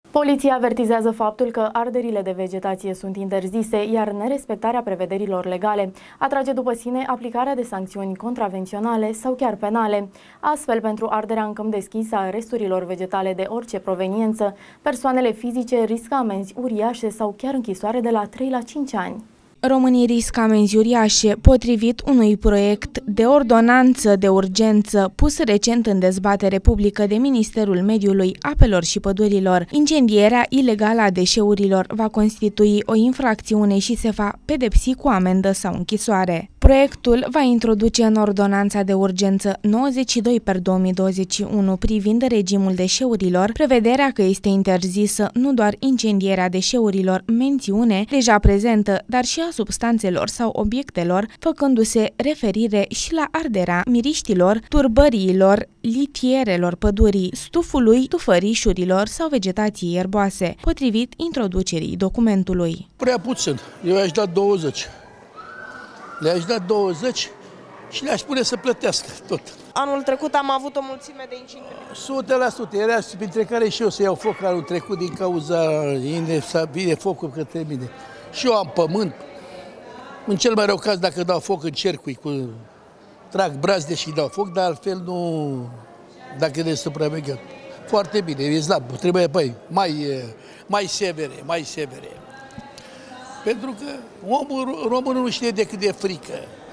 Poliția avertizează faptul că arderile de vegetație sunt interzise, iar nerespectarea prevederilor legale atrage după sine aplicarea de sancțiuni contravenționale sau chiar penale. Astfel, pentru arderea în câmp deschis a resturilor vegetale de orice proveniență, persoanele fizice riscă amenzi uriașe sau chiar închisoare de la 3 la 5 ani. Românii riscă amenzi uriașe, potrivit unui proiect de ordonanță de urgență pus recent în dezbatere publică de Ministerul Mediului, Apelor și Pădurilor. Incendierea ilegală a deșeurilor va constitui o infracțiune și se va pedepsi cu amendă sau închisoare. Proiectul va introduce în ordonanța de urgență 92/2021 privind regimul deșeurilor prevederea că este interzisă nu doar incendierea deșeurilor, mențiune deja prezentă, dar și a substanțelor sau obiectelor, făcându-se referire și la arderea miriștilor, turbăriilor, litierelor pădurii, stufului, tufărișurilor sau vegetației ierboase, potrivit introducerii documentului. Prea puțin, eu i-aș da 20. Le-aș da 20 și le-aș spune să plătească tot. Anul trecut am avut o mulțime de incendii. 100%, era printre care și eu să iau foc anul trecut din cauza vine focul către mine. Și eu am pământ. În cel mai rău caz, dacă dau foc, încercui trag brazde și dau foc, dar altfel nu, dacă e de supravegheat. Foarte bine, e slab, trebuie mai severe. Pentru că românul nu știe decât de frică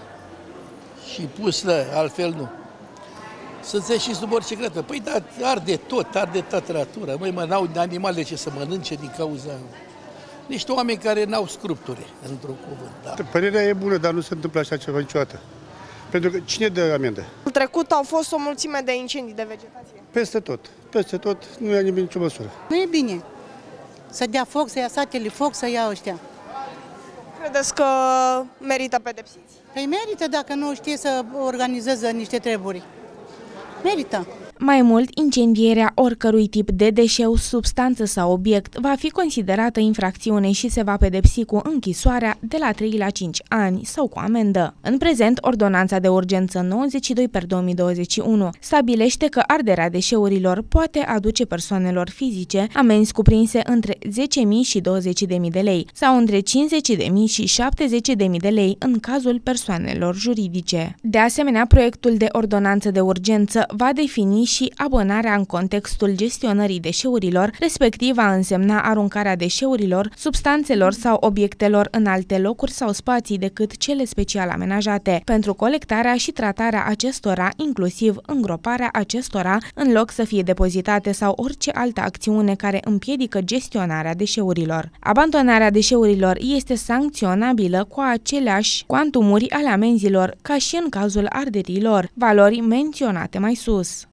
și pusă, altfel nu. Să-ți ieși sub orice gretă. Păi da, arde toată natura. Măi, n-au animale ce să mănânce din cauza... Niște oameni care n-au scrupturi, într-un cuvânt. Da. Părerea e bună, dar nu se întâmplă așa ceva niciodată. Pentru că cine dă amendă? În trecut au fost o mulțime de incendii de vegetație. Peste tot, nu ia nimeni nicio măsură. Nu e bine să dea foc, să ia satele foc, să ia ăștia. Credeți că merită pedepsiți? Păi merită dacă nu știe să organizeze niște treburi. Merită. Mai mult, incendierea oricărui tip de deșeu, substanță sau obiect va fi considerată infracțiune și se va pedepsi cu închisoarea de la 3 la 5 ani sau cu amendă. În prezent, ordonanța de urgență 92/2021 stabilește că arderea deșeurilor poate aduce persoanelor fizice amenzi cuprinse între 10.000 și 20.000 de lei sau între 50.000 și 70.000 de lei în cazul persoanelor juridice. De asemenea, proiectul de ordonanță de urgență va defini și abonarea în contextul gestionării deșeurilor, respectiv va însemna aruncarea deșeurilor, substanțelor sau obiectelor în alte locuri sau spații decât cele special amenajate, pentru colectarea și tratarea acestora, inclusiv îngroparea acestora, în loc să fie depozitate sau orice altă acțiune care împiedică gestionarea deșeurilor. Abandonarea deșeurilor este sancționabilă cu aceleași cuantumuri ale amenzilor ca și în cazul arderilor, valori menționate mai sus.